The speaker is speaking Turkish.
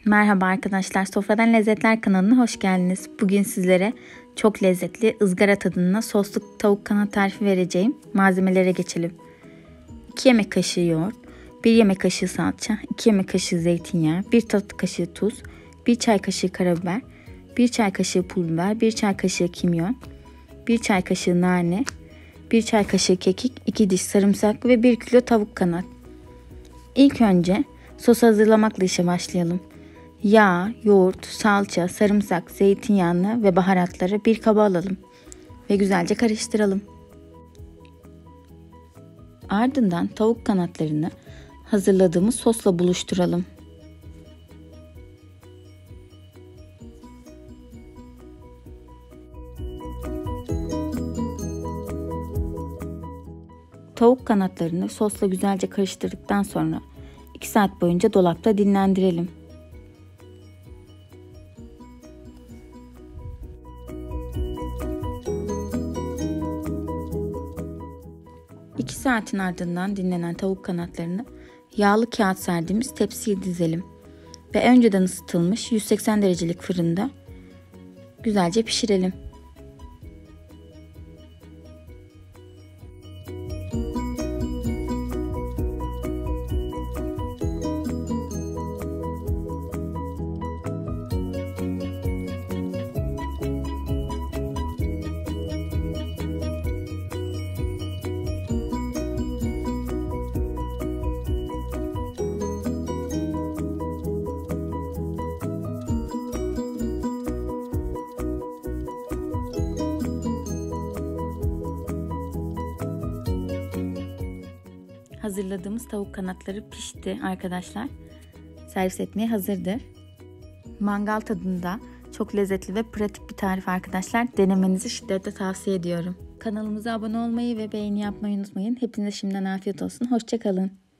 Merhaba arkadaşlar, Sofradan Lezzetler kanalına hoş geldiniz. Bugün sizlere çok lezzetli ızgara tadında soslu tavuk kanat tarifi vereceğim. Malzemelere geçelim. 2 yemek kaşığı yoğurt, 1 yemek kaşığı salça, 2 yemek kaşığı zeytinyağı, 1 tatlı kaşığı tuz, 1 çay kaşığı karabiber, 1 çay kaşığı pul biber, 1 çay kaşığı kimyon, 1 çay kaşığı nane, 1 çay kaşığı kekik, 2 diş sarımsak ve 1 kilo tavuk kanat. İlk önce sos hazırlamakla işe başlayalım. Yağ, yoğurt, salça, sarımsak, zeytinyağını ve baharatları bir kaba alalım ve güzelce karıştıralım. Ardından tavuk kanatlarını hazırladığımız sosla buluşturalım. Tavuk kanatlarını sosla güzelce karıştırdıktan sonra 2 saat boyunca dolapta dinlendirelim. İki saatin ardından dinlenen tavuk kanatlarını yağlı kağıt serdiğimiz tepsiye dizelim ve önceden ısıtılmış 180 derecelik fırında güzelce pişirelim. Hazırladığımız tavuk kanatları pişti arkadaşlar. Servis etmeye hazırdır. Mangal tadında çok lezzetli ve pratik bir tarif arkadaşlar. Denemenizi şiddetle tavsiye ediyorum. Kanalımıza abone olmayı ve beğeni yapmayı unutmayın. Hepinize şimdiden afiyet olsun. Hoşça kalın.